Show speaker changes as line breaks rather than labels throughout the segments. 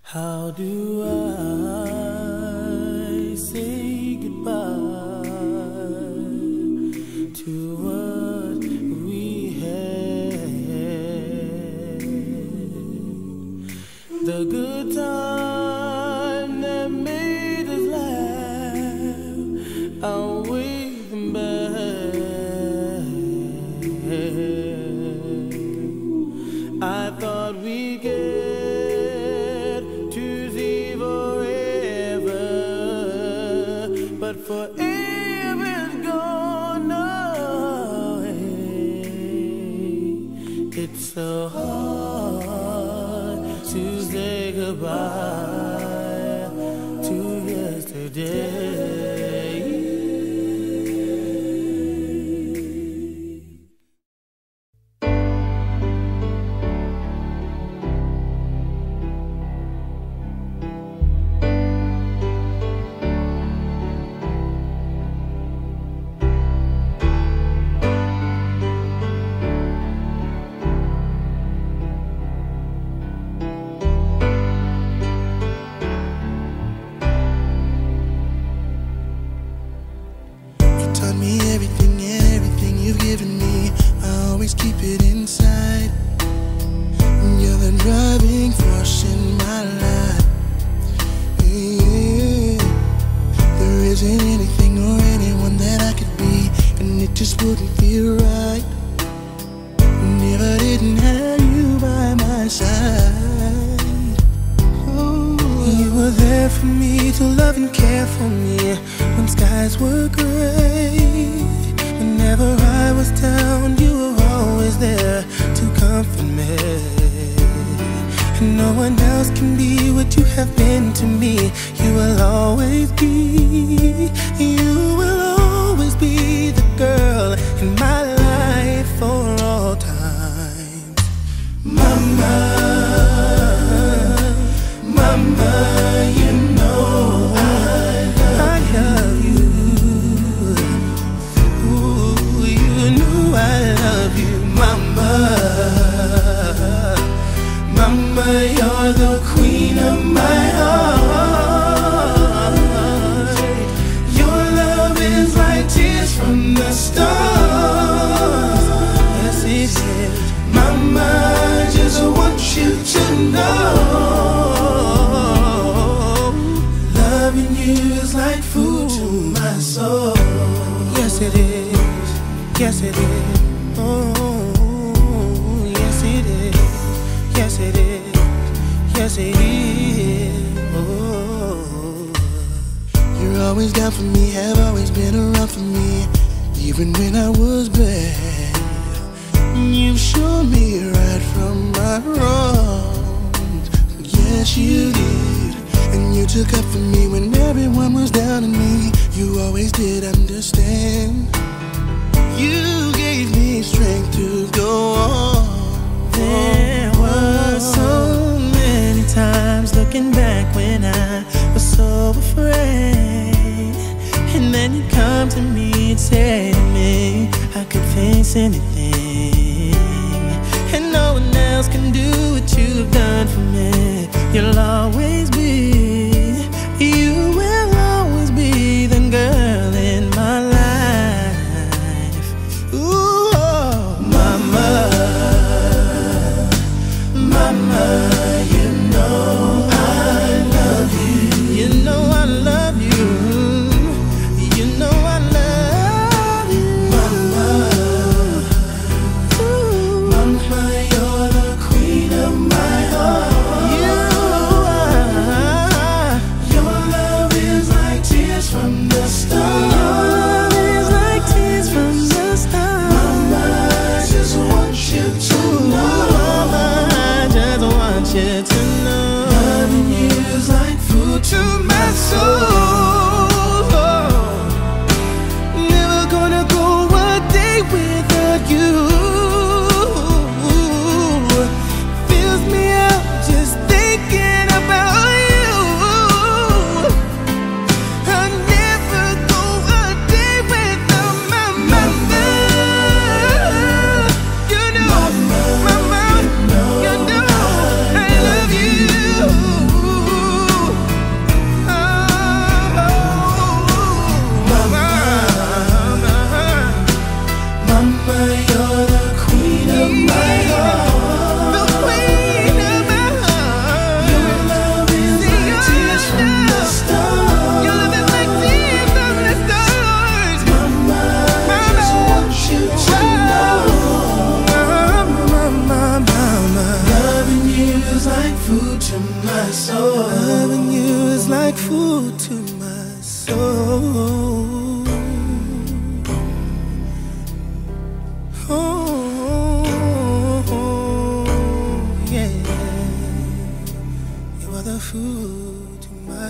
How do I say goodbye to what we had? The good time that made us laugh, outweigh them bad. I thought we'd get to see forever, but forever's gone away. It's so hard to say goodbye to yesterday.
Taught me everything, everything you've given me. I always keep it inside. You're the driving force in my life. Yeah. There isn't anything or anyone that I could be, and it just wouldn't feel right if I didn't have you by my side. Oh. You were there for me to love and care for me when skies were gray. Whenever I was down, you were always there to comfort me. And no one else can be what you have been to me. You will always be, you will always be the girl in my life for all time. Mama, Mama, you know I love you. Ooh, you know I love you, Mama. Mama, you're the queen of my heart. Your love is like tears from the stars. Yes, it is. Mama, I just want you to know, loving you is like food to my soul. Yes, it is. Yes, it is. Oh, yes, it is. Yes, it is. Yes, it is. Oh, you're always down for me, have always been around for me, even when I was bad. You've shown me right from my wrongs. Yes, you did. And you took up for me when everyone was down on me. You always did understand. You gave me strength to go on.
There were so many times looking back when I was so afraid, and then you come to me and say to me I could face anything, and no one else can do what you've done for me. You'll always be, you will always be the girl in my life. Ooh, oh, Mama, Mama, you know I love you. You know I love you. You know I love you, Mama. Ooh. Mama, you're the queen of my heart. You are. Your love is like tears from the stars. Your love is like tears from the stars. Mama, I just want you to know. Mama, I just want you to know. Loving you is like food to my soul. Never gonna go a day without you. Fills me up just thinking about you. I'll never go a day without my mama. You know, Mama, you know I love you.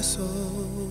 soul.